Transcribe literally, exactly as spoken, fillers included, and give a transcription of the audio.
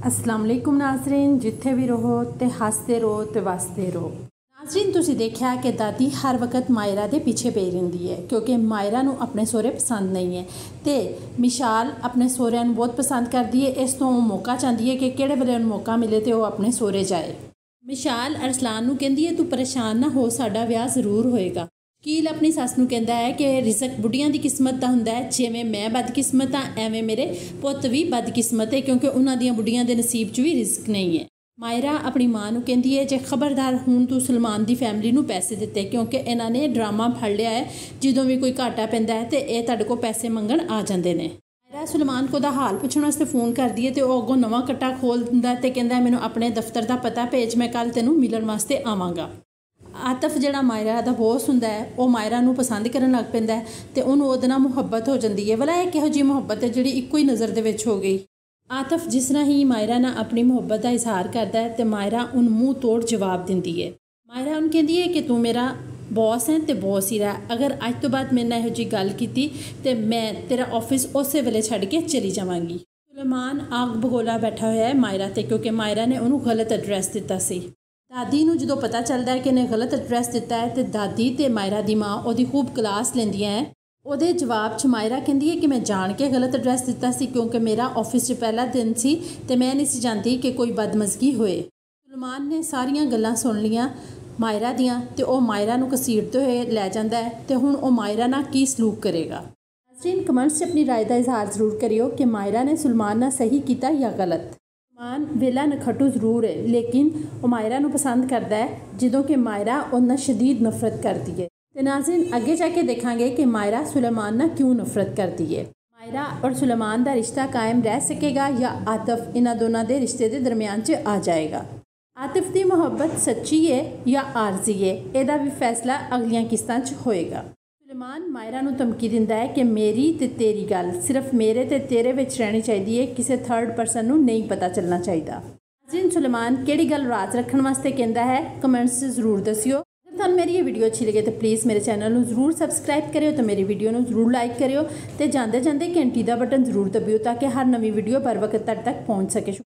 अस्सलाम वालेकुम नाज़रीन, जिथे भी रहो तो हसते रहो तो वसते रहो। नाज़रीन तुसी देखा कि दादी हर वक्त मायरा के पीछे पई रहिंदी है क्योंकि मायरा नूं अपने सोहरे पसंद नहीं है। तो मिशाल अपने सोहरिਆਂ ਨੂੰ बहुत पसंद करती है, इस तो मौका चाहती है कि किहड़े वेले उन्हें मौका मिले तो वह अपने सोहरे जाए। मिशाल अरसलान नूं कहंदी है तू परेशान ना हो, साडा विआह जरूर होएगा। शकील अपनी सस नूं कहंदा है कि रिज़क बुढ़ियां दी किस्मत दा हुंदा है, जिवें मैं बदकिस्मत हाँ एवें मेरे पुत्त भी बदकिस्मत है क्योंकि उन्हां दियां बुढ़ियां दे नसीब च भी रिज़क नहीं है। मायरा अपनी माँ नूं कहंदी है जे खबरदार हुण तू सलमान दी फैमिली नूं पैसे दिते क्योंकि इन्हां ने ड्रामा फड़ लिया है, जदों भी कोई घाटा पैंदा है तो यह तुहाडे कोल पैसे मंगण आ जांदे ने। मायरा सलमान को दा हाल पुछण वास्ते फोन करदी है तो वह अगों नवां कट्टा खोल दिंदा ते कहंदा मैनूं अपने दफ्तर दा पता भेज, मैं कल तैनूं मिलण वास्ते आवांगा। आतिफ जिहड़ा मायरा दा बॉस हुंदा है वह मायरा नूं पसंद करन लग पैंदा है ते उहनूं उहदे नाल मुहब्बत हो जांदी है। भला इह किहो जी मुहब्बत है जिहड़ी इक्को ही नज़र दे विच हो गई। आतिफ जिस तरह ही मायरा नाल अपनी मुहब्बत का इजहार करता है तो मायरा उन मूँह तोड़ जवाब दिंदी है। मायरा उन कहती है कि तू मेरा बॉस है तो बॉस ही रहा, अगर अज तो बाद मेरे नाल इहो जी गल कीती तो मैं तेरा ऑफिस उस वेले छड्ड के चली जावांगी। सुलेमान आग बगोला बैठा होया है मायरा ते क्योंकि मायरा ने उन्होंने गलत एड्रैस दिता सी। दादी नूं जदों पता चलता है कि इन्हें गलत एड्रैस दिता है तो दादी ते मायरा दी माँ उहदी खूब क्लास लैंदियां है। ਉਹਦੇ जवाब च मायरा कहती है कि मैं जान के गलत एड्रैस दिता सी क्योंकि मेरा ऑफिस च पहला दिन सी ते मैं नहीं सी जानती कि कोई बदमज़गी होए। सुलेमान ने सारियां गल्लां सुन लियां मायरा दियां ते ओह मायरा नूं घसीटदे होए लै जांदा है ते हुण ओह मायरा नाल की सलूक करेगा। नाज़रीन कमेंट्स च अपनी राय का इजहार जरूर करियो कि मायरा ने सुलेमान नाल सही किया या गलत। सुलेमान वेला नखटू जरूर है लेकिन वह मायरा नूं पसंद करता है जदों कि मायरा उन्हां शदीद नफरत करती है। तो नाज़रीन अगे जाके देखांगे कि मायरा सुलेमान ना क्यों नफरत करती है। मायरा और सुलेमान का रिश्ता कायम रह सकेगा या आतिफ इन्हां दोनों के रिश्ते के दरमियान च आ जाएगा। आतिफ की मुहब्बत सच्ची है या आरजी है, यदा भी फैसला अगलियां किस्तां च होएगा। सुलेमान मायरा नूं धमकी दिंदा है कि मेरी ते तेरी गल सिर्फ मेरे ते तेरे विच रहनी चाहिए है, किसी थर्ड परसन नूं नहीं पता चलना चाहिए। नाज़रीन सुलेमान किहड़ी गल राज रखण वास्ते कहंदा है कमेंट्स से जरूर दसियो। अगर तुहानूं मेरी ये वीडियो अच्छी लगे तो प्लीज़ मेरे चैनल को जरूर सबसक्राइब करियो तो मेरी वीडियो को जरूर लाइक करियो तो जाते जाते घंटी का बटन जरूर दबियो ताकि हर नवी वीडियो बर वक्त तक पहुँच सके।